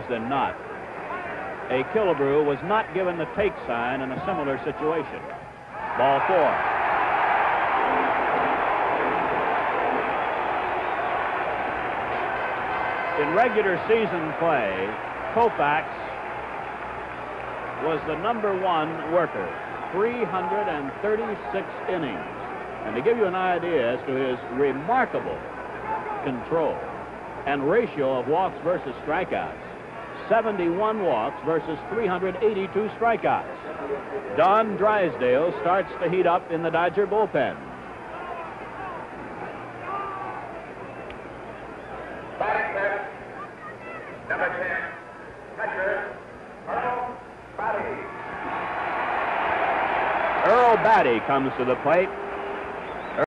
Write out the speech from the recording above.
than not. A Killebrew was not given the take sign in a similar situation. Ball 4. In regular season play, Koufax was the #1 worker, 336 innings. And to give you an idea as to his remarkable control and ratio of walks versus strikeouts, 71 walks versus 382 strikeouts. Don Drysdale starts to heat up in the Dodger bullpen. Number 10, catcher, Earl Batty comes to the plate.